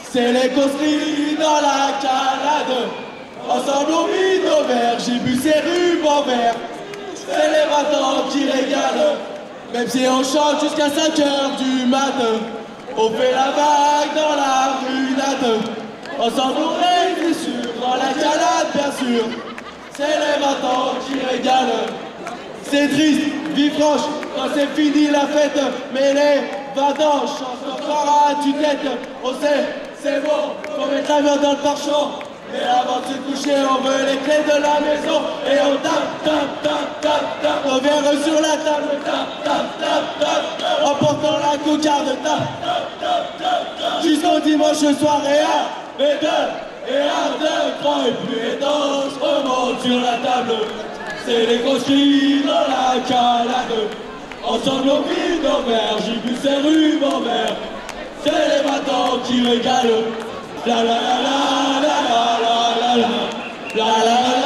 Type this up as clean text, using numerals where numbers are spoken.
C'est les causeries dans la calade. Ensemble on vit nos verres, j'ai bu ces rubans verts. C'est les matins qui régalent. Même si on chante jusqu'à 5h du matin. On fait la vague dans la runade. Ensemble on règle sûr, dans la calade bien sûr. C'est les matins qui régalent. C'est triste, vie franche, quand c'est fini la fête. Mais les vendanges chantent encore à tue-tête. On sait, c'est bon, faut mettre la viande dans le torchon. Mais avant de se coucher, on veut les clés de la maison. Et on tape, tape, tape, tape, tape. On vient sur la table, tape, tape, tape, tape. En portant la cocarde, tape, tape, tape, tape. Jusqu'au dimanche soir et un, et deux, et un, deux, trois. Et puis les danses remontent sur la table. C'est les causeries dans la calade. Ensemble on vit nos verres, j'ai bu ces rubans verts. C'est les matins qui régalent. La la la la la la la la la la la.